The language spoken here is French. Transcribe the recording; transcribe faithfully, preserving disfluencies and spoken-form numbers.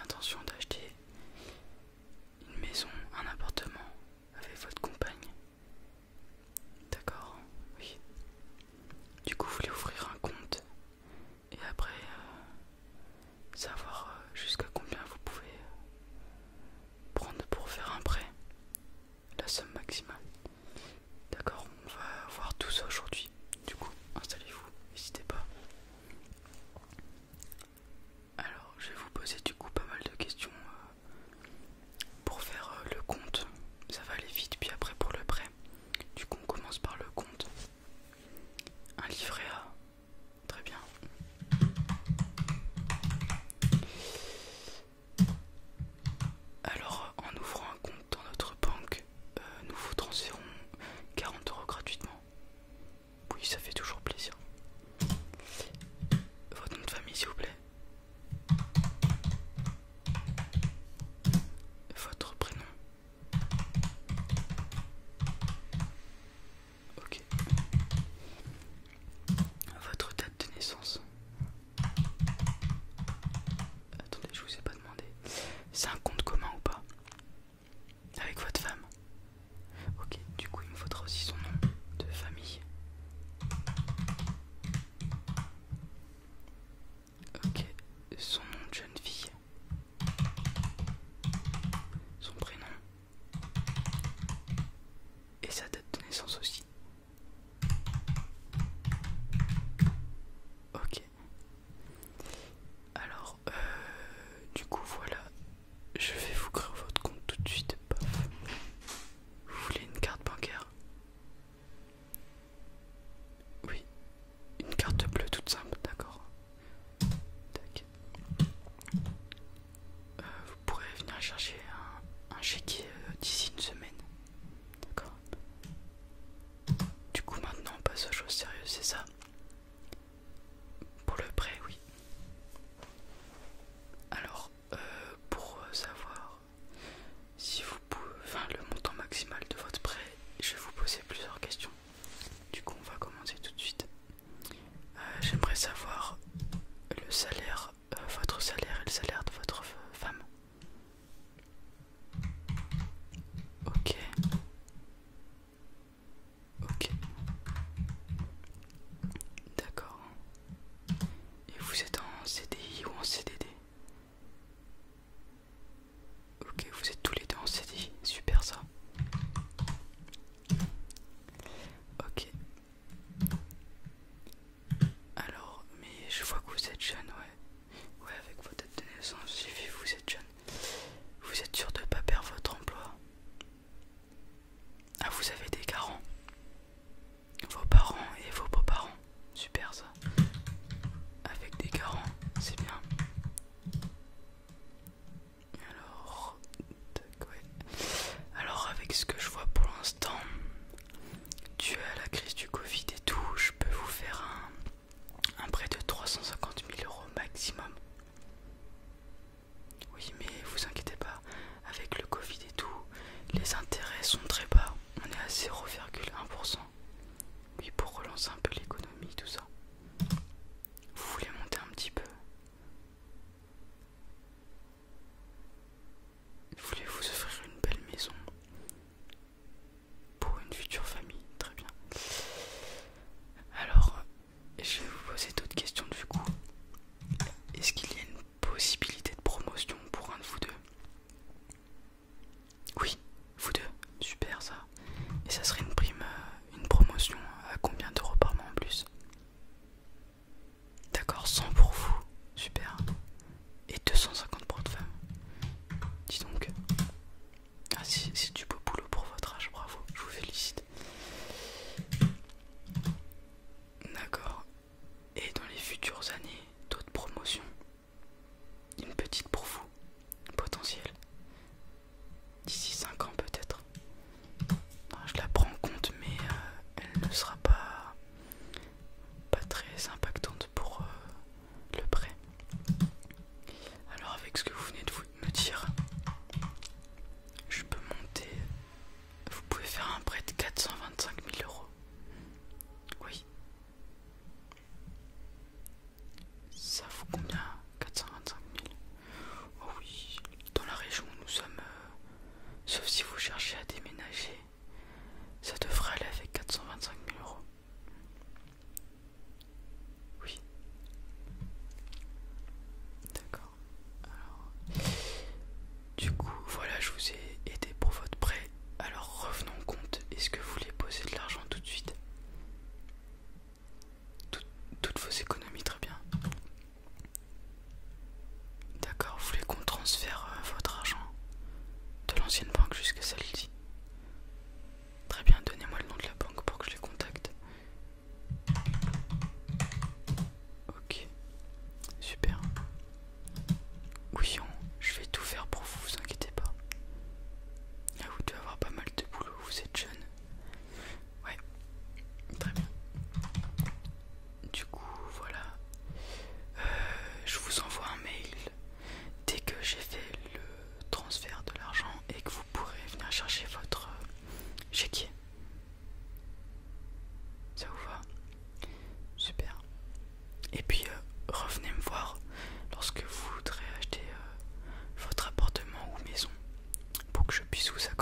l'intention d'acheter une maison, un appartement avec votre compagne. D'accord, oui. Du coup, vous voulez ouvrir un compte et après euh, savoir euh, jusqu'à combien vous pouvez euh, prendre pour faire un prêt, la somme maximale. D'accord, on va voir tout ça aujourd'hui. Du coup, installez-vous, n'hésitez pas. Alors, je vais vous poser du coup pas mal de questions euh, pour faire euh, le compte. Ça va aller vite, puis après pour le prêt. Du coup, on commence par le compte. Un livret A, très bien. Alors, en ouvrant un compte dans notre banque, euh, nous vous transférons quarante euros gratuitement. Oui, ça fait toujours plaisir. Votre nom de famille, s'il vous plaît. Votre prénom. Ok. Votre date de naissance. Attendez, je vous ai pas demandé. C'est un compte commun ou pas? Avec votre femme? Ok, du coup il me faudra aussi son nom de famille. Ok, son nom de jeune fille. Son prénom. Et sa date de naissance aussi. Ok. Alors, euh, du coup voilà, je ancienne banque jusqu'à celle-ci. Très bien, donnez-moi le nom de la banque pour que je les contacte. Ok, super. Oui, on, je vais tout faire pour vous, vous inquiétez pas. Ah, vous devez avoir pas mal de boulot, vous êtes jeune. Ouais, très bien. Du coup, voilà. Euh, je vous envoie un mail dès que j'ai fait le transfert de l'argent et que vous pourrez venir chercher votre euh, chéquier. Ça vous va? Super. Et puis euh, revenez me voir lorsque vous voudrez acheter euh, votre appartement ou maison pour que je puisse vous accompagner.